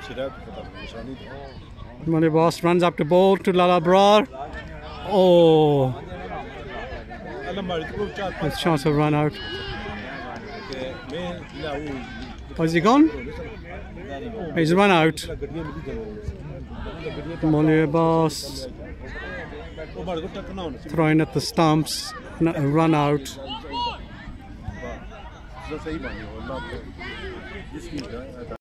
Money Boss runs up the ball to Lala Brar. Oh, there's a chance of run out. Oh, is he gone? He's run out. Money Boss throwing at the stumps. Run out.